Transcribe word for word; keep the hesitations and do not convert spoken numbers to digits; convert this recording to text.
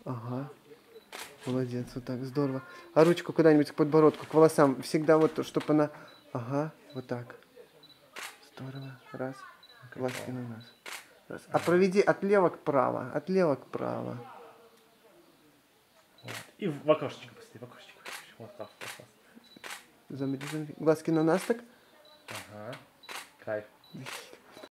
Ага. Молодец, вот так, здорово. А ручку куда-нибудь к подбородку, к волосам. Всегда вот, чтобы она... Ага, вот так. Здорово. Раз. Глазки на нас. Раз. А проведи от лева к право. От лева к право. Вот. И в окошечко посмотри, в окошечко. Вот так, вот так. Замри, замри. Глазки на нас так. Ага. Кайф.